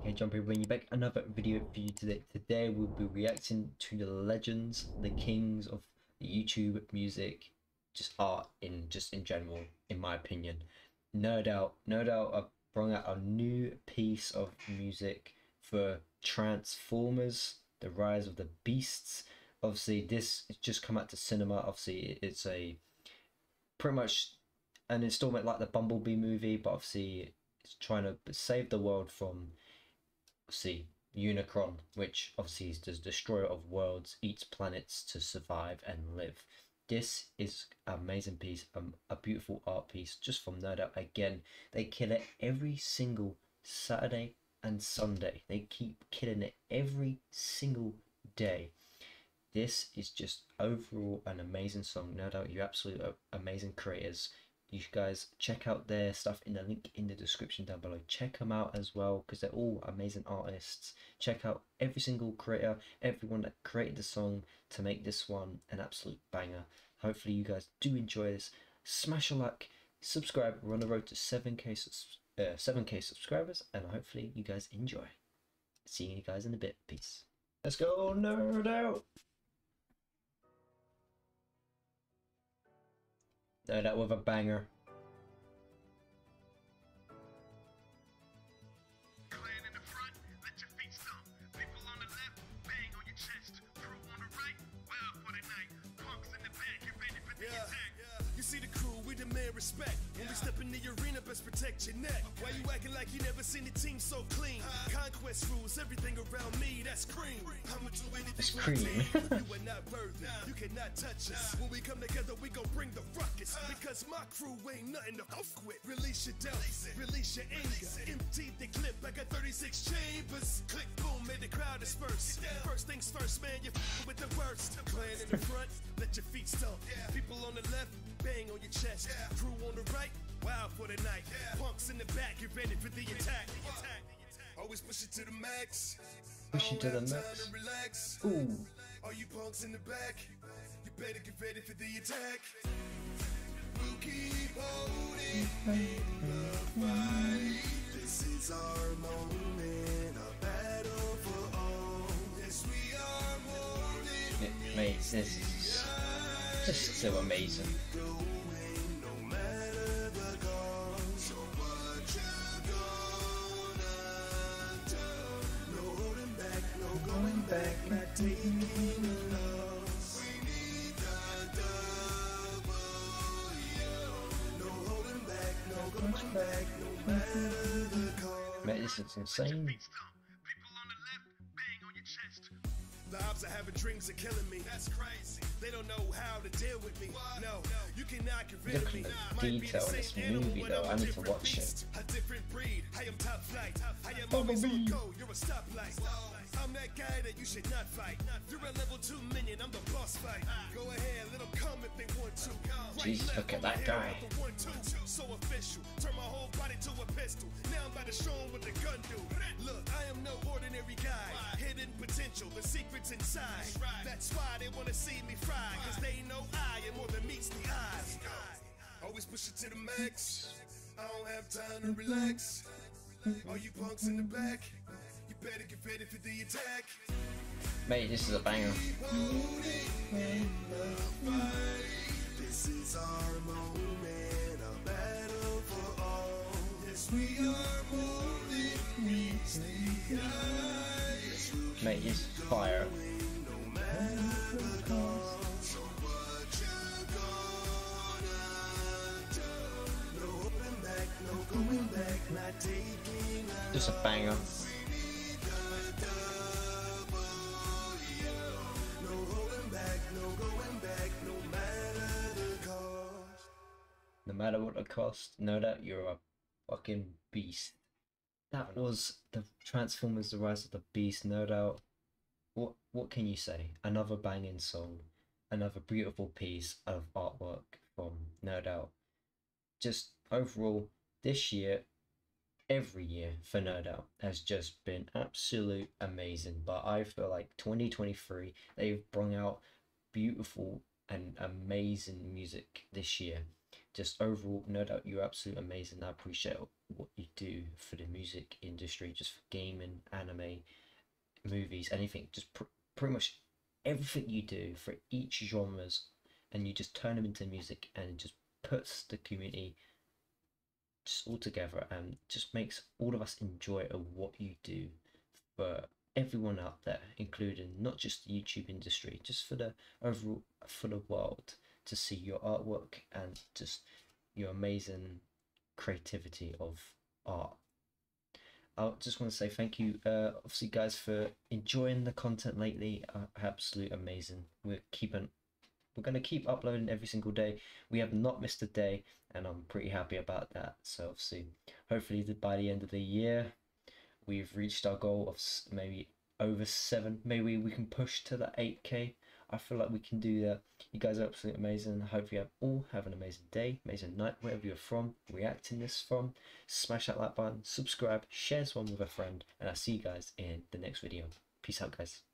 Hey Jumpy, bringing you back another video for you today. Today we'll be reacting to the legends, the kings of the YouTube music, just art in general, in my opinion. No doubt, I've brought out a new piece of music for Transformers: The Rise of the Beasts. Obviously, this has just come out to cinema. Obviously, it's a pretty much an installment like the Bumblebee movie, but obviously it's trying to save the world from Unicron, which obviously is the destroyer of worlds, eats planets to survive and live. This is an amazing piece, a beautiful art piece just from Nerd Out. Again, they kill it every single Saturday and Sunday. They keep killing it every single day. This is just overall an amazing song. No doubt, you're absolutely amazing creators. You guys check out their stuff in the link in the description down below. Check them out as well, because they're all amazing artists. Check out every single creator, everyone that created the song to make this one an absolute banger. Hopefully you guys do enjoy this. Smash a like, subscribe. We're on the road to 7K subscribers, and hopefully you guys enjoy. See you guys in a bit. Peace. Let's go Nerd Out. No, that with a banger. Clan in the front, let your feet stomp. People on the left, bang on your chest. Crew on the right, wild for the night. Punks in the back, get ready for the attack. You see the crew, we demand respect. When we step in the arena, best protect your neck. Why you acting like you never seen a team so clean? Conquest rules, everything around me, that's cream. I'ma do anything for my team. You are not worthy, you cannot touch us. When we come together, we gon' bring the ruckus. Because my crew ain't nothing to fuck with. Release your doubt, release your anger. Empty the clip, I got 36 chambers. Click, boom, made the crowd disperse. First things first, man, you with the worst. Clan in the front, let your feet stomp. People on the left, bang on your chest. Crew on the right, wild for the night. Punks in the back, get ready for the attack. Always push it to the max. Push it to the max. Relax. Ooh. All you punks in the back, you better get ready for the attack. We'll keep holding the fight. This is our moment, a battle for all. Yes, we are more than Mate, this is just so amazing. going, no matter the cost. So what you gonna do? No holding back, no going back, not taking a loss. We need the W. No holding back, no going back, no matter the cost. Mate, this is insane. People on the left, bang on your chest. The ops are having dreams of killing me. That's crazy. They don't know how to deal with me. No, you cannot get rid of me. Look at the detail in this movie though, I need to watch it. A different breed. I am top flight. I am Bumblebee. always on go. You're a stoplight. I'm that guy that you should not fight. You're a level 2 minion. I'm the boss fight. Go ahead, let them come if they want to. Right, Jesus, left, look at that over guy. here, the 1, 2. So official. Turn my whole body to a pistol. Now I'm about to show 'em what the gun do. Look, I am no ordinary guy. Hidden potential, the secrets inside. That's why they wanna see me fry. Cause they know I am more than meets the eyes. Always push it to the max. I don't have time to relax. All you punks in the back, you better get ready for the attack. Mate, this is a banger. This is our moment, a battle for all. Yes, we are more than meets the eye. Yes, we'll Mate, he's fire. no matter the cost. So what you gonna do? No holding back, no going back, not taking a Just a banger. We need the W. No holding back, no going back, no matter the cost. No matter what the cost, know that you're a fucking beast. That was the Transformers: The Rise of the Beast, no doubt. What can you say? Another banging song, another beautiful piece of artwork from No Doubt. Just overall, this year, every year for No Doubt has just been absolute amazing. But I feel like 2023, they've brought out beautiful and amazing music this year just overall, no doubt you're absolutely amazing. I appreciate what you do for the music industry, just for gaming, anime, movies, anything, just pretty much everything you do for each genres, and you just turn them into music, and it just puts the community just all together and just makes all of us enjoy what you do for everyone out there, including not just the YouTube industry, just for the overall, for the world, to see your artwork and just your amazing creativity of art. I just want to say thank you, obviously, guys, for enjoying the content lately. Absolutely amazing. We're going to keep uploading every single day. We have not missed a day, and I'm pretty happy about that. So obviously, hopefully by the end of the year, we've reached our goal of maybe over 7. Maybe we can push to the 8K. I feel like we can do that. You guys are absolutely amazing. I hope you all have an amazing day, amazing night, wherever you're from, reacting this from. Smash that like button, subscribe, share this one with a friend, and I'll see you guys in the next video. Peace out, guys.